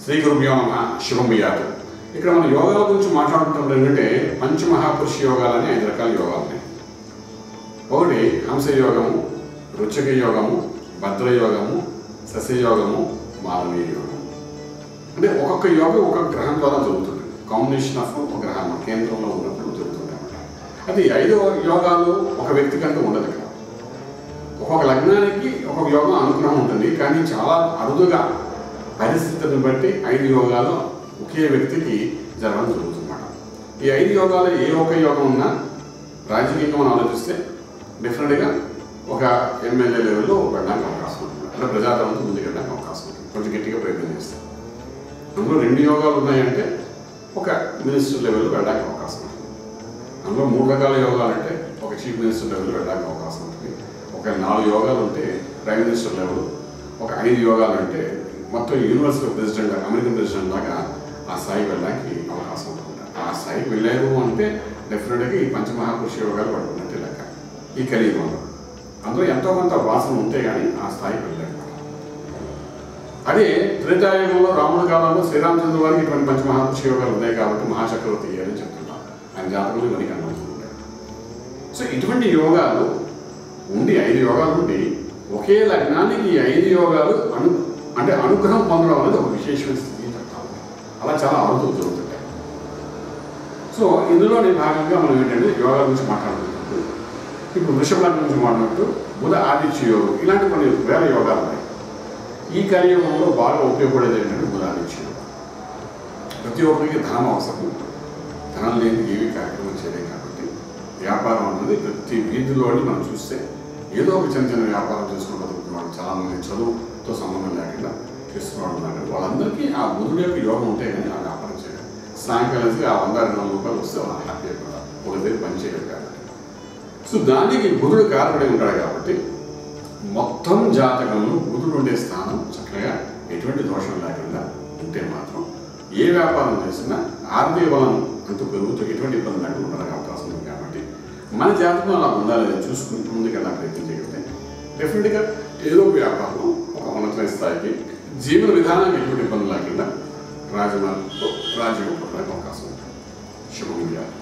శ్రీ గురుభ్యో నమః శుభం భూయాత్. ఇక్కడ మనం యోగాల గురించి మాట్లాడుతున్నప్పుడు ఏంటంటే పంచమహాపురుష యోగాలని 5 రకాల యోగాలు ఉన్నాయి. ఒకటి హంస యోగము, రుచక యోగము, భద్ర యోగము, సస్య యోగము, మానవీయ యోగము. అంటే ఒక్కొక్క యోగం ఒక్కొక్క గ్రహం ద్వారా జరుగుతుంది. కాంబినేషన్ ఆఫ్ ఒక గ్రహం కేంద్రంలో ఉన్నప్పుడు జరుగుతుంది అన్నమాట. అది 5 యోగాలు ఒక వ్యక్తి కంటే ఉండదు. ఇక్కడ ఒక్కొక్క లగ్నానికి ఒక్కొక్క యోగం అనుగ్రహం ఉంటుంది. కానీ చాలా అరుదుగా పరిస్థితిని బట్టి 5 యోగాలు ఒకే వ్యక్తికి జరగడం జరుగుతుందన్నమాట. ఈ 5 యోగాలు ఏ ఒక్క యోగం ఉన్నా రాజకీయంగా మనం ఆలోచిస్తే డెఫినెట్గా ఒక ఎమ్మెల్యే లెవెల్లో వెళ్ళడానికి అవకాశం ఉంటుంది. అంటే ప్రజాదరణతో ముందుకు వెళ్ళడానికి అవకాశం ఉంటుంది. కొంచెం గట్టిగా ప్రయత్నం చేస్తాం. అందులో 2 యోగాలు ఉన్నాయంటే ఒక మినిస్టర్ లెవెల్లో వెళ్ళడానికి అవకాశం ఉంటుంది. అందులో 3 రకాల యోగాలు అంటే ఒక చీఫ్ మినిస్టర్ లెవెల్లో వెళ్ళడానికి అవకాశం ఉంటుంది. ఒక 4 యోగాలు ఉంటే ప్రైమ్ మినిస్టర్ లెవెల్, ఒక 5 యోగాలు అంటే మొత్తం యూనివర్సిటీ ప్రెసిడెంట్, అమెరికన్ ప్రెసిడెంట్ లాగా ఆ స్థాయికి వెళ్ళడానికి అవకాశం ఉంటుంది. ఆ స్థాయికి వెళ్ళారు అంటే డెఫినెట్గా ఈ పంచమహాపురుష యోగాలు పడుకున్నట్టే లెక్క ఈ కలియుగంలో. అందులో ఎంతో కొంత వాసన ఉంటే కానీ ఆ స్థాయికి వెళ్ళారు. అదే త్రేతాయుగంలో రాముడి కాలంలో శ్రీరామచంద్ర వారికి ఇటువంటి పంచమహాపురుష యోగాలు ఉన్నాయి కాబట్టి మహాచక్రవర్తి అని చెప్తున్నారు. ఆయన జాతకంలో ఇవన్నీ కనబడుతుంటాయి. సో ఇటువంటి యోగాలు ఉండి 5 యోగాలు ఉండి ఒకే లగ్నానికి ఈ 5 యోగాలు అంటే అనుగ్రహం పొందడం అనేది ఒక విశేషమైన స్థితి చెప్తాము. అలా చాలా అరుదులు జరుగుతుంటాయి. సో ఇందులోని భాగంగా మనం ఏంటంటే యోగా గురించి మాట్లాడుతున్నప్పుడు ఇప్పుడు వృషభ లగ్నం గురించి మాట్లాడుతూ బుధ ఆదిత్య యోగం ఇలాంటి కొన్ని వేల యోగాలు ఉన్నాయి. ఈ కలియుగంలో బాగా ఉపయోగపడేది ఏంటంటే బుధ ఆదిత్య యోగం. ప్రతి ఒక్కరికి ధనం అవసరం. ధనం లేని ఏవి కార్యక్రమం చేయలేం కాబట్టి వ్యాపారం అనేది ప్రతి వీధిలోని మనం చూస్తే ఏదో ఒక చిన్న చిన్న వ్యాపారం చేసుకుని బతుకుతున్నాడు. చాలామంది చదువుతో సంబంధం లేకుండా చేసుకున్నాడు ఉన్నారు. వాళ్ళందరికీ ఆ బుధుడు యొక్క యోగం ఉంటే కానీ ఆ వ్యాపారం చేయడం. సాయంకాలం ఆ 100-200 రూపాయలు వస్తే వాళ్ళు హ్యాపీ అయిపోతారు. ఒక దగ్గర పని చేయలేదు కాబట్టి. సో దానికి బుధుడు కారకుడై ఉంటాడు కాబట్టి మొత్తం జాతకంలో బుధుడు ఉండే స్థానం చక్కగా ఎటువంటి దోషం లేకుండా ఉంటే మాత్రం ఏ వ్యాపారం చేసినా ఆర్థిక బలం అంటూ పెరుగుతూ ఎటువంటి ఇబ్బంది లేకుండా ఉండడానికి అవకాశం ఉంది. కాబట్టి మన జాతకం అలా ఉండాలి చూసుకుని ముందుకెళ్ళా ప్రయత్నం చేయగలిగితే డెఫినెట్గా ఏదో వ్యాపారం ఒక ఉన్నతమైన స్థాయికి జీవన విధానానికి ఎటువంటి ఇబ్బంది లేకుండా రాజ్యం పొందడానికి అవకాశం ఉంది. శుభం.